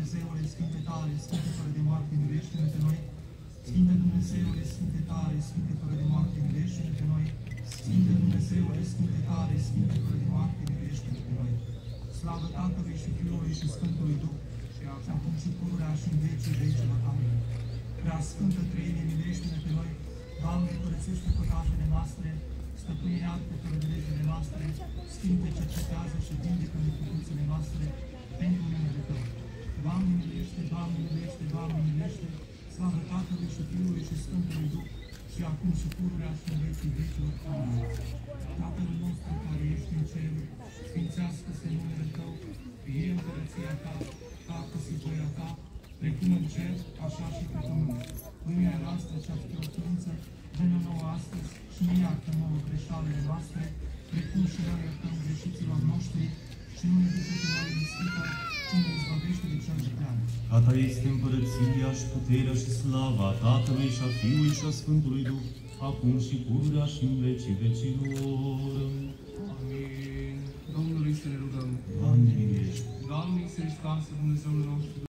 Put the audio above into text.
Dumnezeule, Sfinte tare, Sfinte fără de moarte, miluiește-ne pe noi. Sfinte Dumnezeule, Sfinte tare, Sfinte fără de moarte, miluiește-ne pe noi. Sfinte Dumnezeule, Sfinte tare, Sfinte fără de moarte, miluiește-ne pe noi. Slavă Tatălui și Fiului și Sfântului Duh, și acum și pururea și în vecii vecilor. Amin. Prea Sfântă Treime, miluiește-ne pe noi. Doamne, curățește păcatele noastre, stăpânește fără de legile noastre, Sfinte, cercetează și vindecă neputințele noastre pentru numele Tău. Doamne, miluiește, Doamne, miluiește, Doamne, miluiește, slavă Tatălui și Fiului și Sfântului Duh, și acum și pururea și în vecii vecilor. Amin. Tatăl nostru care ești în cer, sfințească-se numele Tău, fie împărăția Ta, facă-se voia Ta, precum în cer, așa și pe pământ. Pâinea noastră cea de făință, dă-ne nouă astăzi și ne iartă nouă greșalele noastre, precum și noi iertăm greșiților noștri, și nu ne duce pe noi în ispită, ci ne izbăvește de cel viclean. A Ta este împărăția și puterea și slava Tatălui și a Fiului și a Sfântului Duh, acum și pururea și în vecii vecilor. Amin. Domnului să ne rugăm. Doamne, miluiește! Doamne, Iisus Hristos, Dumnezeul nostru,